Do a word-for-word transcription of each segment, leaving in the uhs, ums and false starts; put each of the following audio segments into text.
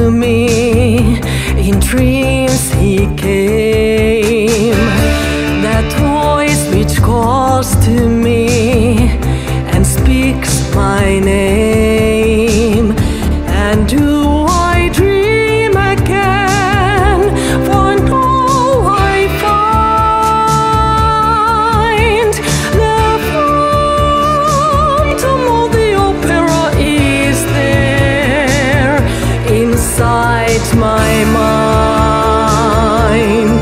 to me. In dreams he came, that voice which calls to me and speaks my name. And do I dream again? For now I find the phantom of the opera is there inside my mind.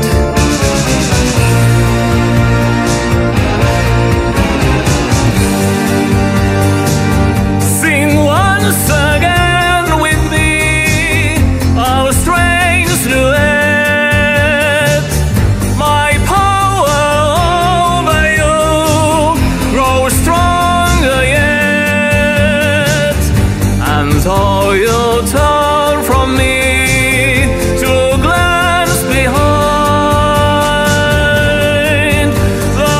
Sing once again with me our strange duet. My power over you grows stronger yet, and though you turn from me to glance behind, the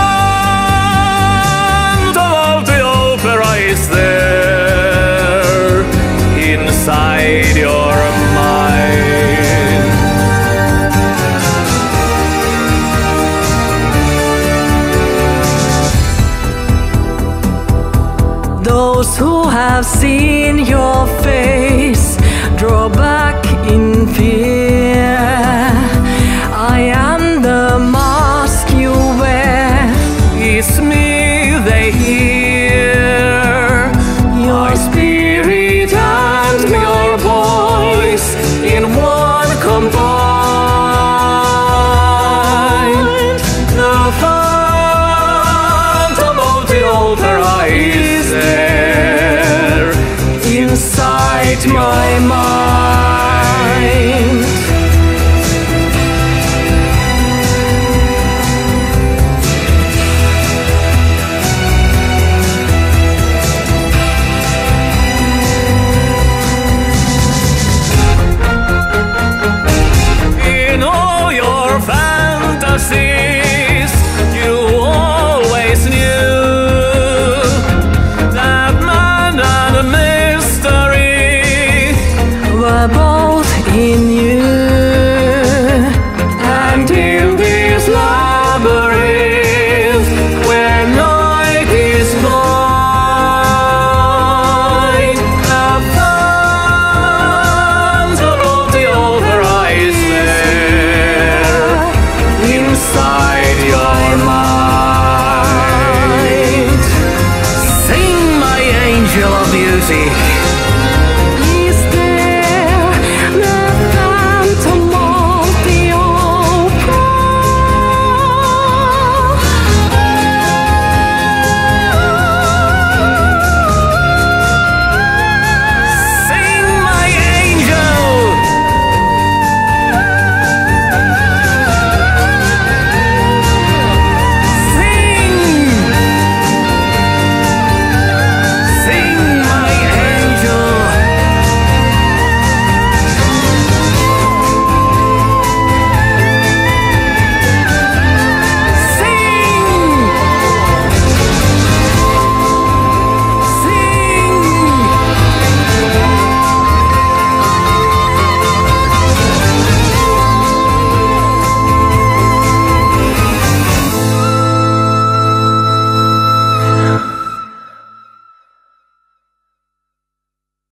phantom of the opera is there inside your mind. Those who have seen your face draw back in fear. I am the mask you wear, it's me they hear. Your spirit and your voice in one combined. The phantom of the opera is there inside my mind. In all your fantasies, you always knew that man and mystery were both in you. And in this labyrinth where night is blind, the phantom of the opera is there inside your mind. Sing, my angel of beauty.